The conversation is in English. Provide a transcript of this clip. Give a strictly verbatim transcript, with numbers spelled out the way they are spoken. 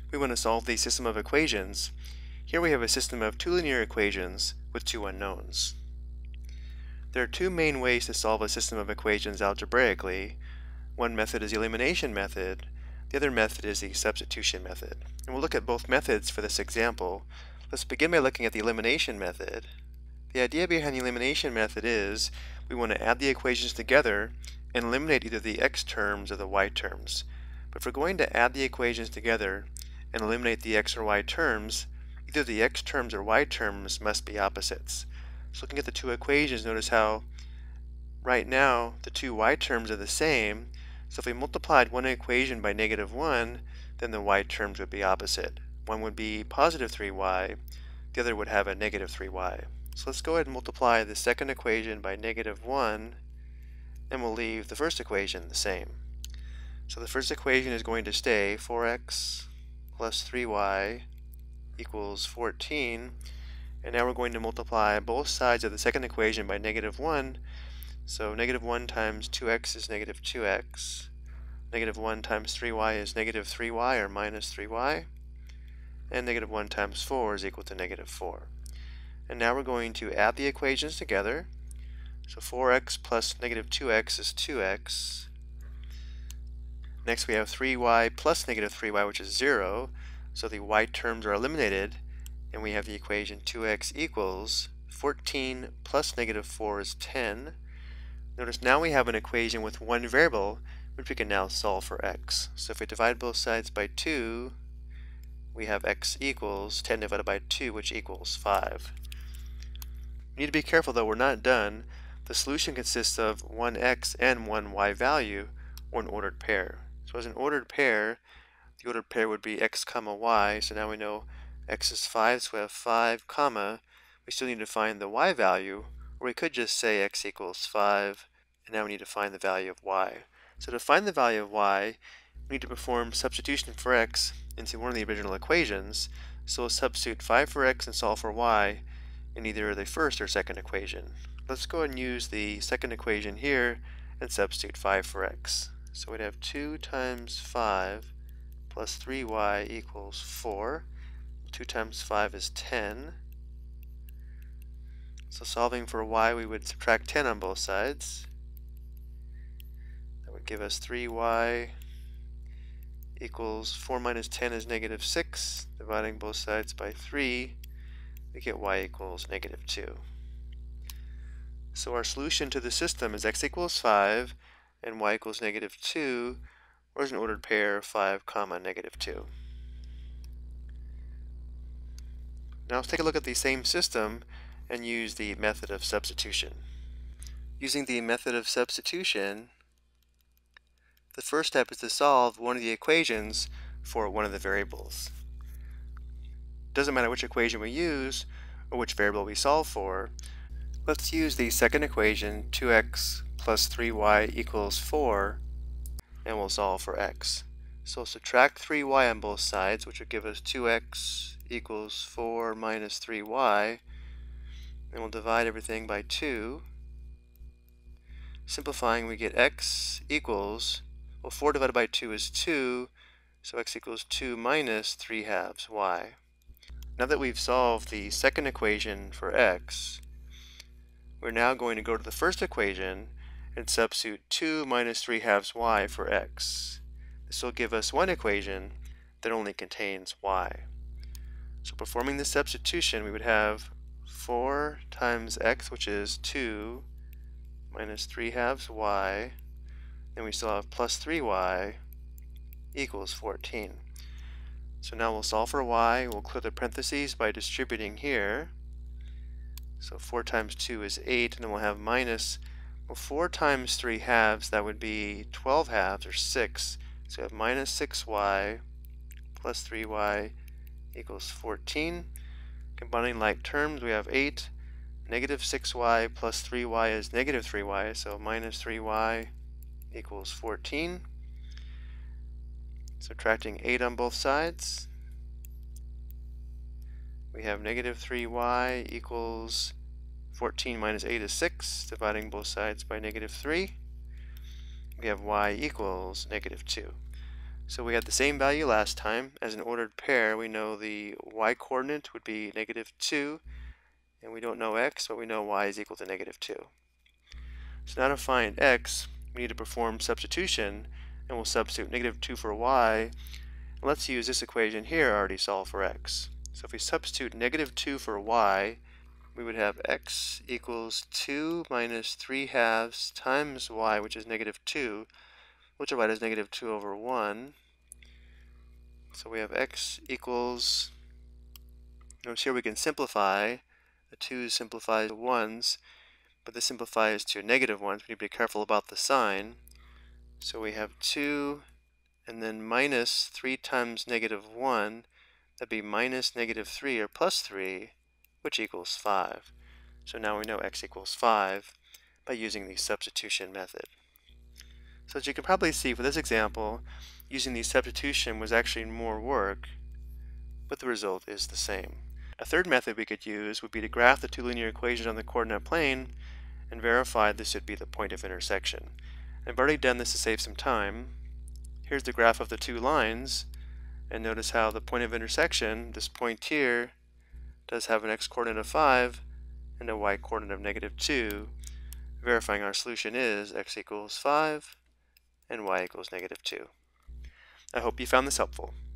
we want to solve the system of equations. Here we have a system of two linear equations with two unknowns. There are two main ways to solve a system of equations algebraically. One method is the elimination method. The other method is the substitution method. And we'll look at both methods for this example. Let's begin by looking at the elimination method. The idea behind the elimination method is we want to add the equations together and eliminate either the x terms or the y terms. But if we're going to add the equations together and eliminate the x or y terms, either the x terms or y terms must be opposites. So looking at the two equations, notice how right now the two y terms are the same. So if we multiplied one equation by negative one, then the y terms would be opposite. One would be positive three y, the other would have a negative three y. So let's go ahead and multiply the second equation by negative one, and we'll leave the first equation the same. So the first equation is going to stay four x plus three y equals fourteen. And now we're going to multiply both sides of the second equation by negative one. So negative one times two x is negative two x. Negative one times three y is negative three y or minus three y. And negative one times four is equal to negative four. And now we're going to add the equations together. So four x plus negative two x is two x. Next we have three y plus negative three y, which is zero. So the y terms are eliminated, and we have the equation two x equals fourteen plus negative four is ten. Notice now we have an equation with one variable, which we can now solve for x. So if we divide both sides by two, we have x equals ten divided by two, which equals five. We need to be careful though, we're not done. The solution consists of one x and one y value, or an ordered pair. So as an ordered pair, the ordered pair would be x comma y, so now we know x is five, so we have five comma. We still need to find the y value, or we could just say x equals five, and now we need to find the value of y. So to find the value of y, we need to perform substitution for x into one of the original equations. So we'll substitute five for x and solve for y in either the first or second equation. Let's go ahead and use the second equation here and substitute five for x. So we'd have two times five plus three y equals four. two times five is ten. So solving for y, we would subtract ten on both sides. That would give us three y equals four minus ten is negative six. Dividing both sides by three, we get y equals negative two. So our solution to the system is x equals five and y equals negative two, or as an ordered pair, five comma negative two. Now let's take a look at the same system and use the method of substitution. Using the method of substitution, the first step is to solve one of the equations for one of the variables. Doesn't matter which equation we use or which variable we solve for. Let's use the second equation, two x plus three y equals four, and we'll solve for x. So subtract three y on both sides, which would give us two x equals four minus three y, and we'll divide everything by two. Simplifying, we get x equals, well, four divided by two is two, so x equals two minus three halves y. Now that we've solved the second equation for x, we're now going to go to the first equation and substitute two minus three halves y for x. This will give us one equation that only contains y. So performing this substitution, we would have four times x, which is two, minus three halves y, and we still have plus three y equals fourteen. So now we'll solve for y. We'll clear the parentheses by distributing here. So four times two is eight, and then we'll have minus, well, four times three halves, that would be twelve halves, or six. So we have minus six y plus three y equals fourteen. Combining like terms, we have eight. Negative six y plus three y is negative three y, so minus three y equals fourteen. Subtracting eight on both sides, we have negative three y equals fourteen minus eight is six. Dividing both sides by negative three, we have y equals negative two. So we had the same value last time. As an ordered pair, we know the y-coordinate would be negative two, and we don't know x, but we know y is equal to negative two. So now to find x, we need to perform substitution, and we'll substitute negative two for y. Let's use this equation here already solve for x. So if we substitute negative two for y, we would have x equals two minus three halves times y, which is negative two, which will write as negative two over one. So we have x equals, notice here we can simplify. The twos simplify to ones, but this simplifies to negative ones. We need to be careful about the sign. So we have two, and then minus three times negative one. That'd be minus negative three or plus three, which equals five. So now we know x equals five by using the substitution method. So as you can probably see for this example, using the substitution was actually more work, but the result is the same. A third method we could use would be to graph the two linear equations on the coordinate plane and verify this would be the point of intersection. I've already done this to save some time. Here's the graph of the two lines, and notice how the point of intersection, this point here, does have an x-coordinate of five and a y-coordinate of negative two, verifying our solution is x equals five and y equals negative two. I hope you found this helpful.